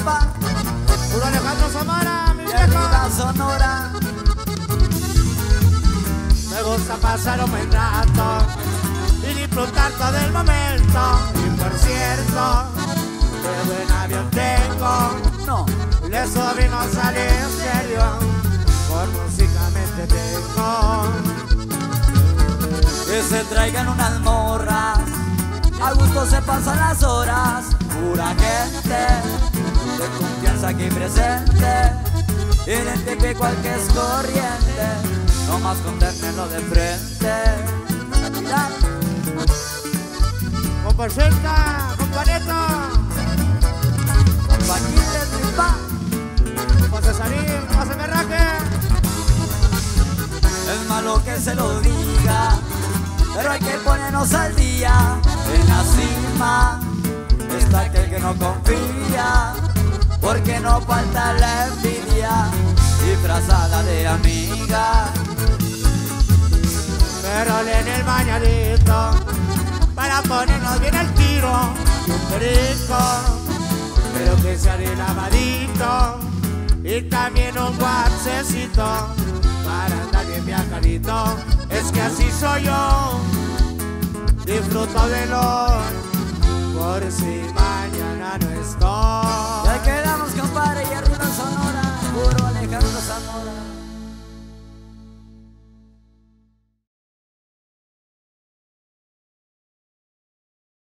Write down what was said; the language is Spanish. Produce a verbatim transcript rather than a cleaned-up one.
Tripa, Puro Alejandro Zamora, mi de viejo. Vida Sonora. Me gusta pasar un buen rato y disfrutar todo el momento. Y por cierto, qué buen avión tengo. No, Le sobrino sale en serio, por música me entretengo. que se traigan unas morras, a gusto se pasan las horas. Pura gente de confianza aquí presente, identifico al que es corriente, no más con tenerlo de frente. Mira, Con Porcelta, con Paneto, con Paquín de Tripa, con Cesarín, con Semerraque. es malo que se lo diga, pero hay que ponernos al día. En la cima está aquel que no confía, porque no falta la envidia disfrazada de amiga. Pero en el bañadito, para ponernos bien el tiro, y un perico, pero que sea de lavadito, y también un guarcecito, para andar bien viajadito. Es que así soy yo, disfruto de lo por si mañana